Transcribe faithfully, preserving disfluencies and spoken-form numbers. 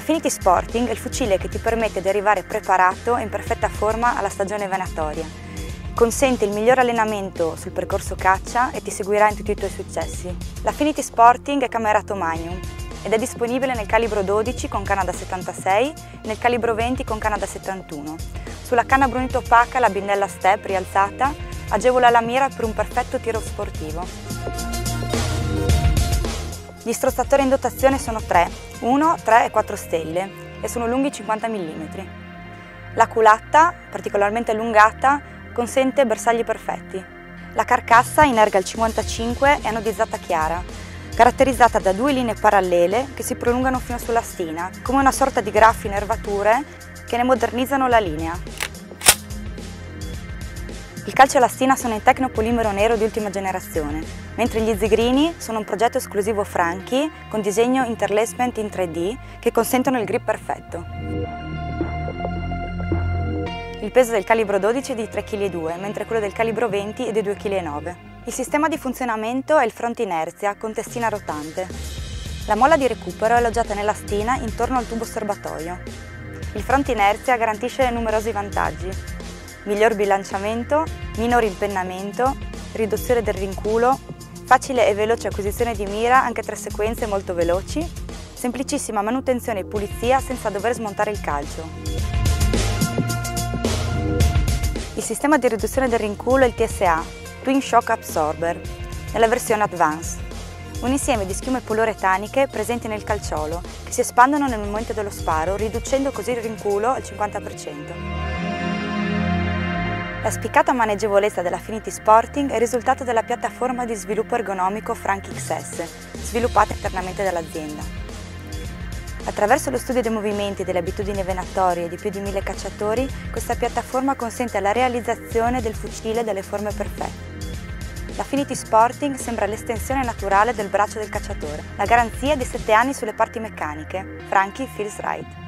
L'Affinity Sporting è il fucile che ti permette di arrivare preparato e in perfetta forma alla stagione venatoria. Consente il miglior allenamento sul percorso caccia e ti seguirà in tutti i tuoi successi. L'Affinity Sporting è camerato Magnum ed è disponibile nel calibro dodici con canna da settantasei e nel calibro venti con canna da settantuno. Sulla canna brunito opaca la binnella step rialzata agevola la mira per un perfetto tiro sportivo. Gli strozzatori in dotazione sono tre, uno, tre e quattro stelle e sono lunghi cinquanta millimetri. La culatta, particolarmente allungata, consente bersagli perfetti. La carcassa in erga al cinquantacinque è anodizzata chiara, caratterizzata da due linee parallele che si prolungano fino sulla stina, come una sorta di graffi nervature che ne modernizzano la linea. Il calce e la stina sono in tecnopolimero nero di ultima generazione, mentre gli zigrini sono un progetto esclusivo Franchi con disegno interlacement in tre D che consentono il grip perfetto. Il peso del calibro dodici è di tre virgola due kg, mentre quello del calibro venti è di due virgola nove chili. Il sistema di funzionamento è il front inerzia con testina rotante. La molla di recupero è alloggiata nella stina intorno al tubo serbatoio. Il front inerzia garantisce numerosi vantaggi: miglior bilanciamento, minore impennamento, riduzione del rinculo, facile e veloce acquisizione di mira anche tra sequenze molto veloci, semplicissima manutenzione e pulizia senza dover smontare il calcio. Il sistema di riduzione del rinculo è il T S A, Twin Shock Absorber, nella versione Advance, un insieme di schiume poliuretaniche presenti nel calciolo che si espandono nel momento dello sparo, riducendo così il rinculo al cinquanta per cento. La spiccata maneggevolezza dell'Affinity Sporting è il risultato della piattaforma di sviluppo ergonomico Franchi X S, sviluppata internamente dall'azienda. Attraverso lo studio dei movimenti e delle abitudini venatorie di più di mille cacciatori, questa piattaforma consente la realizzazione del fucile dalle forme perfette. L'Affinity Sporting sembra l'estensione naturale del braccio del cacciatore. La garanzia è di sette anni sulle parti meccaniche. Franchi Feels Right.